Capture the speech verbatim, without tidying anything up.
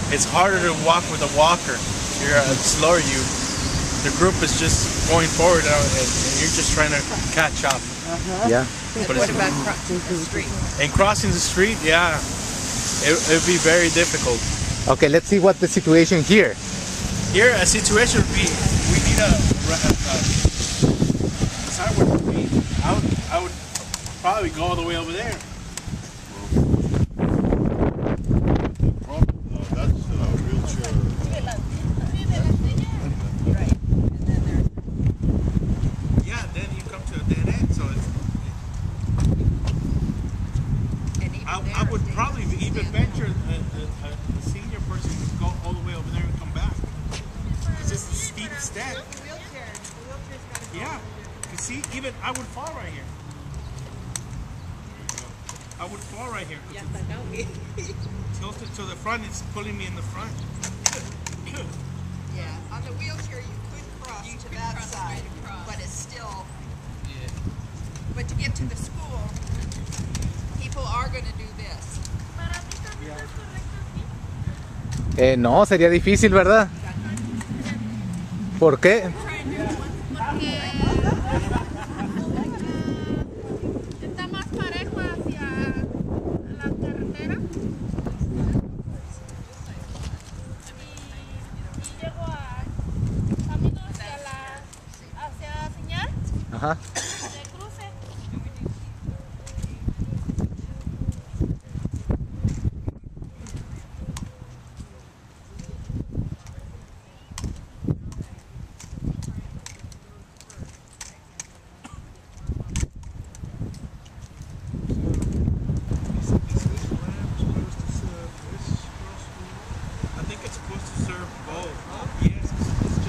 it's harder to walk with a walker. You're uh, slower. You, the group is just going forward, uh, and, and you're just trying to catch up. Uh-huh. Yeah. But What about crossing the street? And crossing the street, yeah, it would be very difficult. Okay, let's see what the situation here. Here, a situation would be, we need a, a, a sidewalk for me. I would, I would probably go all the way over there. Yeah, then you come to a dead end, so it's, I, I would probably even venture a, a, a senior person would go all the way over there and come back. It's just a steep step. Yeah, you see, even I would fall right here. I would fall right here. Tilted to the front, it's pulling me in the front. Yeah, on the wheelchair you could cross you to could that side, but it's still. Yeah. But to get to the school, people are going to do this. Eh, no, sería difícil, ¿verdad? ¿Por qué? Está más parejo hacia la carretera y llego a camino hacia la hacia señal Ajá. de cruce. I think it's supposed to serve both. Yes,